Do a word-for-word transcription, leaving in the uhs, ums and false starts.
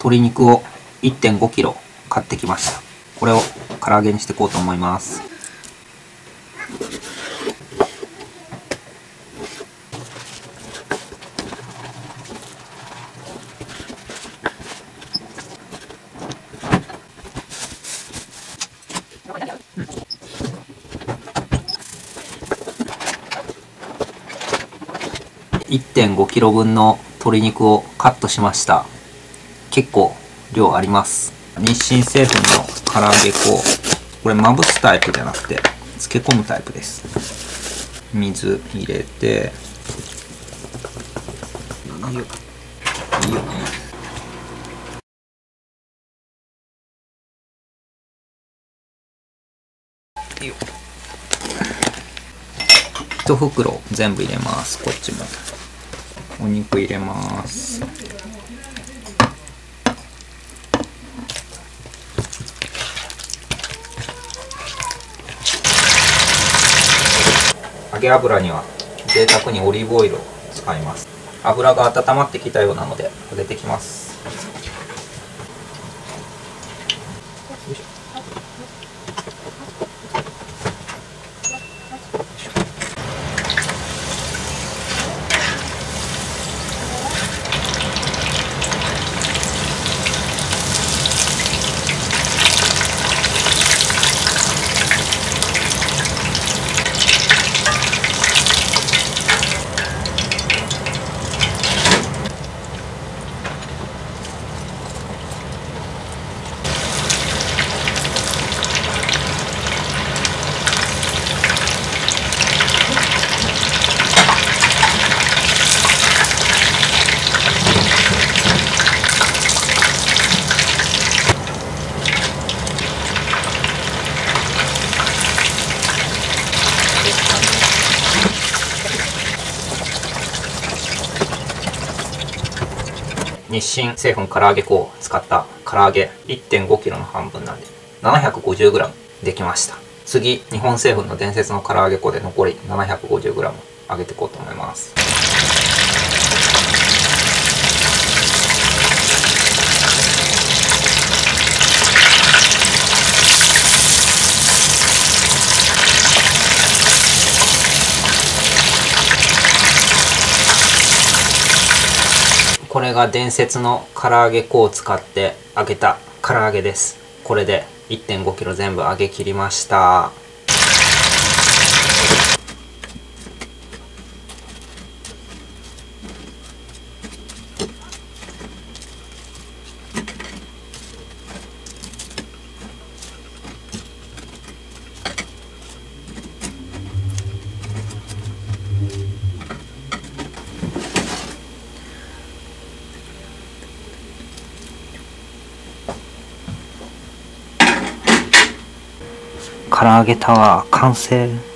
鶏肉を いってんごキロ買ってきました。これを唐揚げにしていこうと思います。いってんごキロぶんの鶏肉をカットしました。結構量あります。日清製粉の唐揚げ粉、これまぶすタイプじゃなくて漬け込むタイプです。水入れて、いいよいいよいいよ。一袋全部入れます。こっちもお肉入れます。揚げ油には贅沢にオリーブオイルを使います。油が温まってきたようなので揚げてきます。よいしょ。日清製粉唐揚げ粉を使った唐揚げ いってんごキロの半分なんで ななひゃくごじゅうグラム できました。次、日本製粉の伝説の唐揚げ粉で残り ななひゃくごじゅうグラム 揚げていこうと思います。これが伝説の唐揚げ粉を使って揚げた唐揚げです。これで いってんごキロ全部揚げ切りました。唐揚げタワー完成。